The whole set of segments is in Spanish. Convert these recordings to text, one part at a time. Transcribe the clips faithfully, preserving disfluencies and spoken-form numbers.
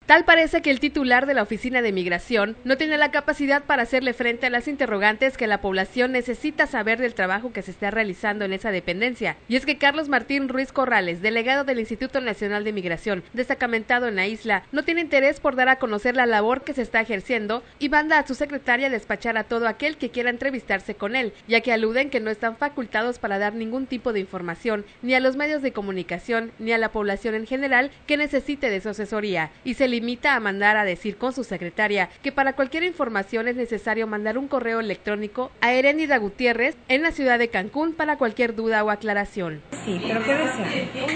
Tal parece que el titular de la Oficina de Migración no tiene la capacidad para hacerle frente a las interrogantes que la población necesita saber del trabajo que se está realizando en esa dependencia. Y es que Carlos Martín Ruiz Corrales, delegado del Instituto Nacional de Migración, destacamentado en la isla, no tiene interés por dar a conocer la labor que se está ejerciendo y manda a su secretaria a despachar a todo aquel que quiera entrevistarse con él, ya que aluden que no están facultados para dar ningún tipo de información, ni a los medios de comunicación, ni a la población en general que necesite de su asesoría, y se limita a mandar a decir con su secretaria que para cualquier información es necesario mandar un correo electrónico a Heréndida Gutiérrez en la ciudad de Cancún para cualquier duda o aclaración. Sí, pero ¿qué desea?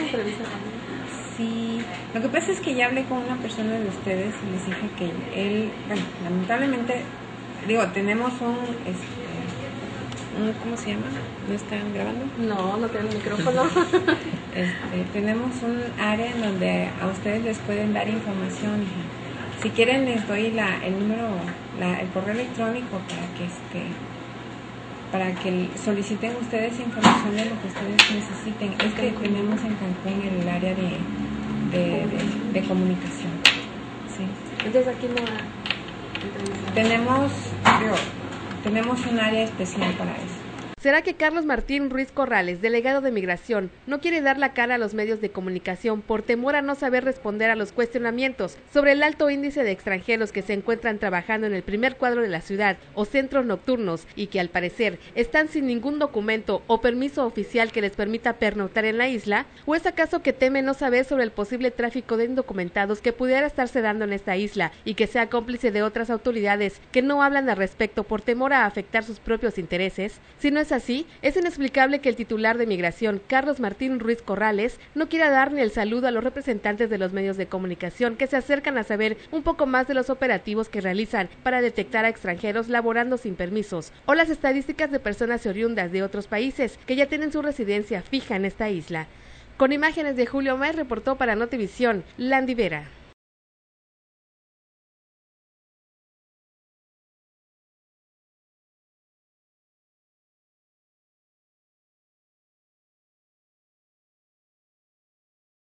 Sí, lo que pasa es que ya hablé con una persona de ustedes y les dije que él, bueno, lamentablemente, digo, tenemos un, este, un ¿cómo se llama? ¿No están grabando? No, no tienen micrófono. Este, tenemos un área en donde a ustedes les pueden dar información. Si quieren les doy la, el número, la, el correo electrónico para que este, para que soliciten ustedes información de lo que ustedes necesiten. Es que tenemos en Cancún el área de, de, de, de comunicación. Sí. Entonces aquí no hay... Tenemos, digo, tenemos un área especial para eso. ¿Será que Carlos Martín Ruiz Corrales, delegado de Migración, no quiere dar la cara a los medios de comunicación por temor a no saber responder a los cuestionamientos sobre el alto índice de extranjeros que se encuentran trabajando en el primer cuadro de la ciudad o centros nocturnos y que al parecer están sin ningún documento o permiso oficial que les permita pernoctar en la isla? ¿O es acaso que teme no saber sobre el posible tráfico de indocumentados que pudiera estarse dando en esta isla y que sea cómplice de otras autoridades que no hablan al respecto por temor a afectar sus propios intereses? Si no es así, es inexplicable que el titular de Migración, Carlos Martín Ruiz Corrales, no quiera dar ni el saludo a los representantes de los medios de comunicación que se acercan a saber un poco más de los operativos que realizan para detectar a extranjeros laborando sin permisos, o las estadísticas de personas oriundas de otros países que ya tienen su residencia fija en esta isla. Con imágenes de Julio May, reportó para Notivisión, Landy Vera.